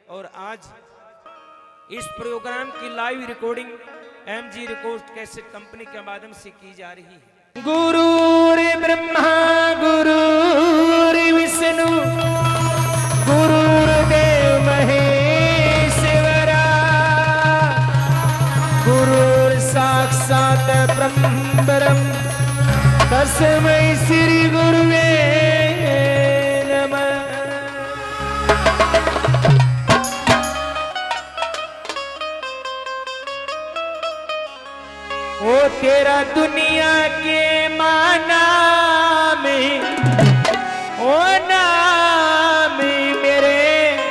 और आज इस प्रोग्राम की live recording MG record cassette company के माध्यम से की जा रही है। गुरुर् ब्रह्मा गुरुर् विष्णु गुरुर्देव महेश्वरा गुरुर् साक्षात् परब्रह्म तस्मै श्री गुरुवे नमः। ओ तेरा दुनिया के माना में ओ नाम मेरे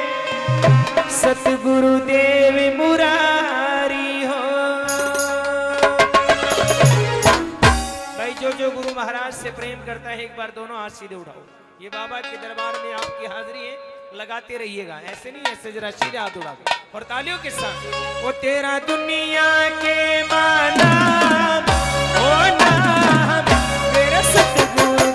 सतगुरुदेव मुरारी हो। भाई जो गुरु महाराज से प्रेम करता है एक बार दोनों हाथ सीधे उठाओ। ये बाबा के दरबार में आपकी हाजिरी है, लगाते रहिएगा, ऐसे नहीं, ऐसे जरा सीधे हाथ उड़ा और तालियों के साथ। वो तेरा दुनिया के माना ओ नाम मेरे सतगुरु